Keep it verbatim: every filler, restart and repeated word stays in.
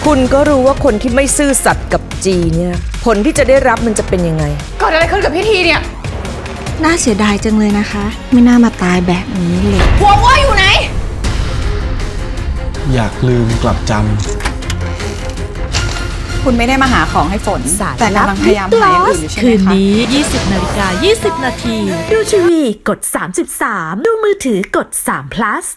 คุณก็รู้ว่าคนที่ไม่ซื่อสัตย์กับจีเนี่ยผลที่จะได้รับมันจะเป็นยังไงเกิดอะไรขึ้นกับพี่ทีเนี่ยน่าเสียดายจังเลยนะคะไม่น่ามาตายแบบนี้เลยหัวว่าอยู่ไหนอยากลืมกลับจำคุณไม่ได้มาหาของให้ฝนแต่กำลังพยายามหาอย่างอื่นอยู่ใช่ไหมคะคืนนี้ยี่สิบนาฬิกายี่สิบนาทีดูทีวีกดสามสิบสามดูมือถือกดสาม plus